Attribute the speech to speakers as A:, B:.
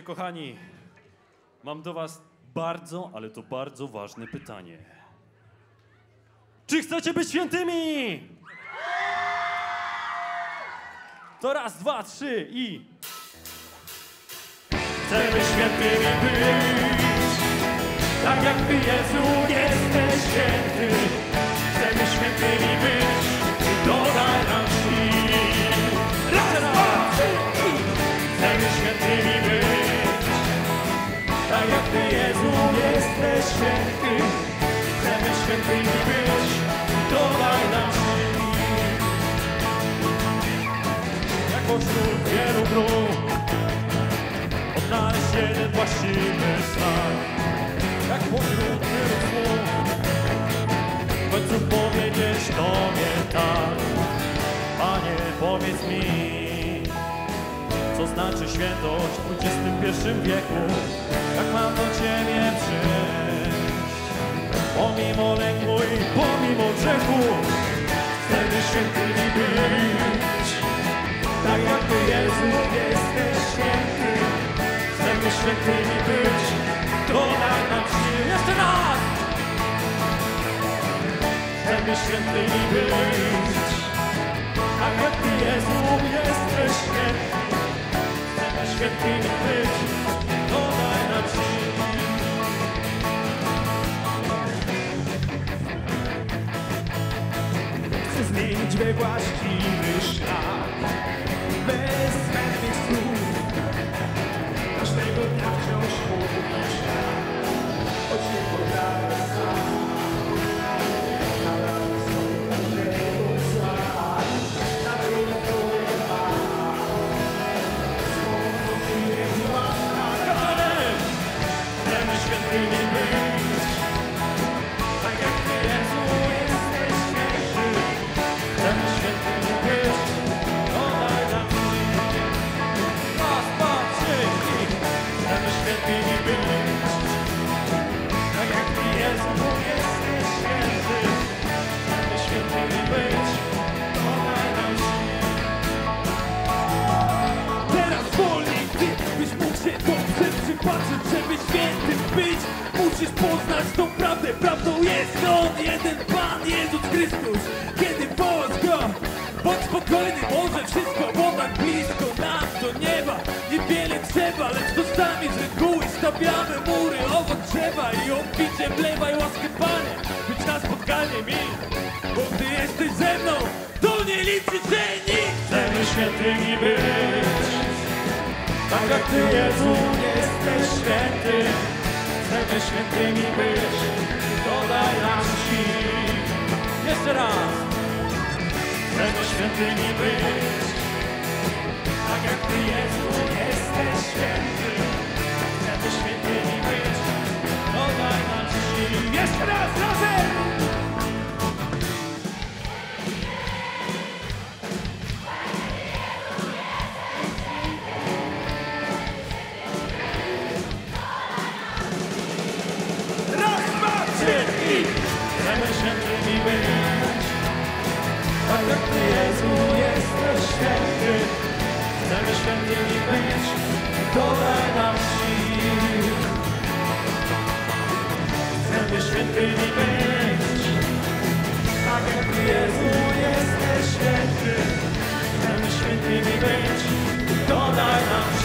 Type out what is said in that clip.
A: kochani, mam do was bardzo, ale to bardzo ważne pytanie. Czy chcecie być świętymi? To raz, dwa, trzy i...
B: Chcemy świętymi być, tak jak Ty, Jezu, jesteś święty. Chcemy świętymi być, dodaj nam sił. Raz, dwa, trzy i... Chcemy świętymi być, tak jak Ty, Jezu, jesteś święty. Chcemy świętymi być, dodaj nam sił. Jak pośród wielu dróg odnaleźć jeden właściwy szlak, jak pośród tylu słów w końcu powiedzieć Tobie tak. Panie, powiedz mi, co znaczy świętość w XXI wieku, jak mam do Ciebie przyjść. Pomimo lęku i pomimo grzechu chcemy świętymi być, tak jak Ty, Jezu, jesteś święty. Chcemy świętymi być, dodaj nam sił. Jeszcze raz! Chcemy świętymi być, tak jak Ty, Jezu, jesteś święty. Chcemy świętymi być, dodaj nam sił. Chcę zmienić we właściwy szlak, bez zbędnych słów. Każdego dnia wciąż mówisz tak, choć nie podaję sam. Nadal są każdego zła, na drogę Twoje mam. Słowo Twoje mam. Chcemy świętymi być, tak jak Ty, Jezu, jesteś święty. Chcemy świętymi być, dodaj nam sił. Raz, dwa, trzy i... Chcemy świętymi być, tak jak Ty, Jezu, jesteś święty. Chcemy świętymi być, dodaj nam sił. Teraz wolniej Ty, byś mógł się dobrze przypatrzeć, żeby świętym być. Musisz poznać tą prawdę, prawdą jest On, jeden Pan, Jezus Chrystus. Kiedy wołasz Go, bądź spokojny, może wszystko, bo tak blisko nam do nieba. Niewiele trzeba, lecz to sami z reguły stawiamy mury obok drzewa i obficie wlewaj łaskę Panie, być na spotkanie mi, bo Ty jesteś ze mną, to nie liczy się nic. Chcemy świętymi być, tak jak Ty, Jezu, jesteś święty. Chcemy świętymi być, dodaj nam sił. Jeszcze raz. Chcemy świętymi być, tak jak Ty, Jezu, jesteś święty. Chcemy świętymi być, dodaj nam sił. Jeszcze raz, razem! Raz, dwa, trzy i... Chcemy świętymi być, tak jak Ty, Jezu, jesteś święty. Chcemy świętymi być, dodaj nam sił. Chcemy świętymi być, tak jak Ty, Jezu, jesteś święty. Chcemy świętymi być, dodaj nam sił.